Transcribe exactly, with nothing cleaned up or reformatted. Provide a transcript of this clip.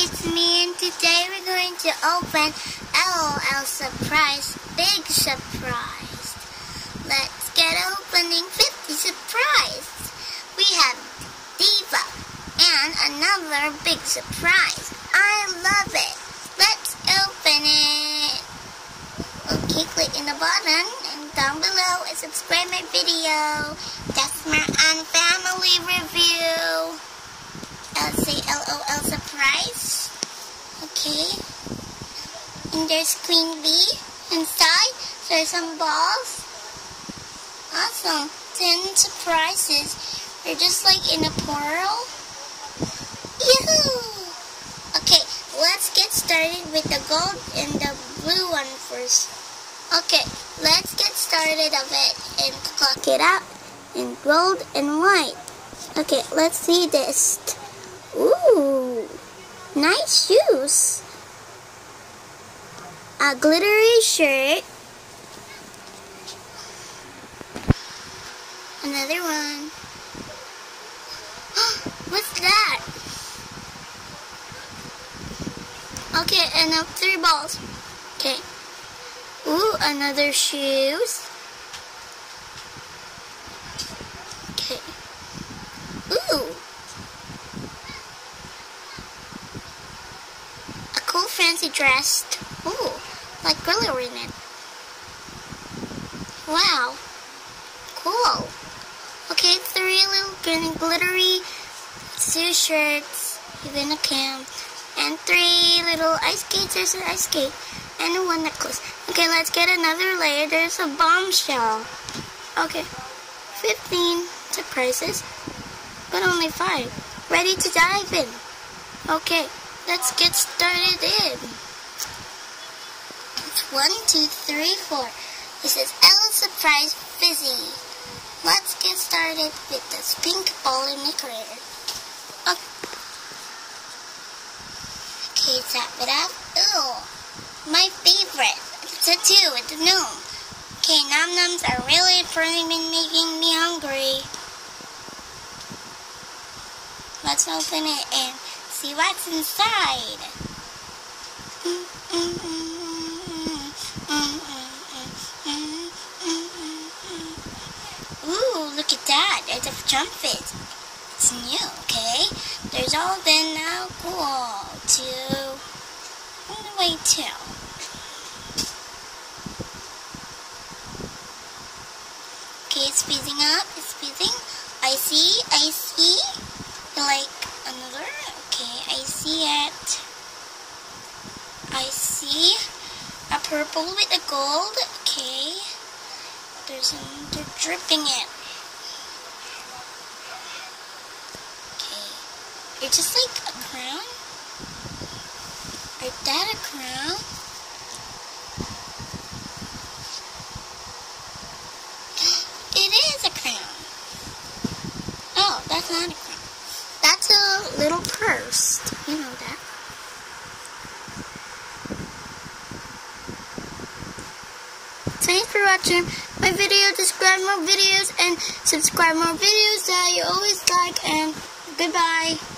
it's me, and today we're going to open LOL Surprise Big Surprise. Let's get opening fifty surprise. We have Diva and another big surprise. I love it. Let's open it. Okay, click in the button and down below and subscribe my video. That's my Ann family review. Let's say LOL Surprise. Okay. And there's Queen Bee inside. There's some balls. Awesome. ten surprises. They're just like in a plural. Yoo-hoo! Okay, let's get started with the gold and the blue one first. Okay, let's get started of it and clock it out in gold and white. Okay, let's see this. Ooh, nice shoes. A glittery shirt. Another one. What's that? Okay, and up three balls. Okay. Ooh, another shoes. Okay. Ooh. A cool fancy dress. Ooh, like glitter in it. Wow. Cool. Okay, three little glittery two shirts, even a cam, and three little ice skates. There's an ice skate, and one necklace. Okay, let's get another layer. There's a bombshell. Okay, fifteen surprises, but only five. Ready to dive in. Okay, let's get started in. It's one, two, three, four. This is L Surprise Fizzy. Let's get started with this pink ball in the clear. Okay, tap it up. Ooh, my favorite. It's a two with the gnome. Okay, Nom Noms are really pretty been making me hungry. Let's open it and see what's inside. Ooh, look at that. There's a jump fit. It's new, okay? There's all been now cool to wait till. Okay, it's speeding up. It's speeding. I see. I see. Like another. Okay, I see it. I see a purple with a gold. Okay. There's some, they're dripping it. Okay. You're just like a crown? Is that a crown? It is a crown. Oh, that's not a crown. That's a little purse. You know that. Thanks for watching my video. Subscribe more videos and subscribe more videos that you always like, and goodbye.